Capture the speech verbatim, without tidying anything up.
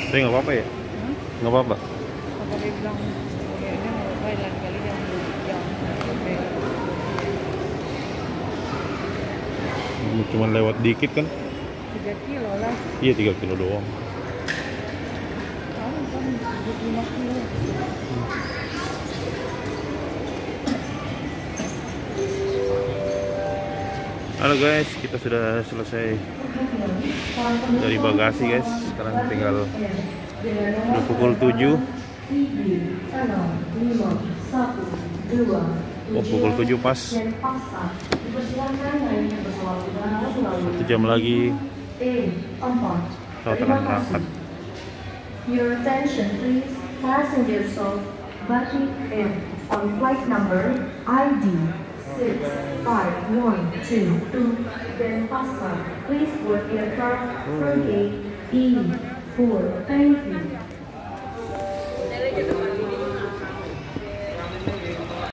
Tapi nggak apa-apa ya? Hmm? Nggak apa-apa. Apa dia bilang kayaknya lain lain kali yang yang sampai Cuman lewat dikit kan? tiga kilo lah. Iya, tiga kilo doang. Kamu kan dua puluh lima kilo. Halo guys, kita sudah selesai dari bagasi guys. Sekarang tinggal udah pukul tujuh. Oh, pukul tujuh pas. Satu jam lagi pesawat akan berangkat. Your attention please, passengers of Batik Air on flight number I D six five one two two Denpasar. Please board aircraft from gate E four. Thank you.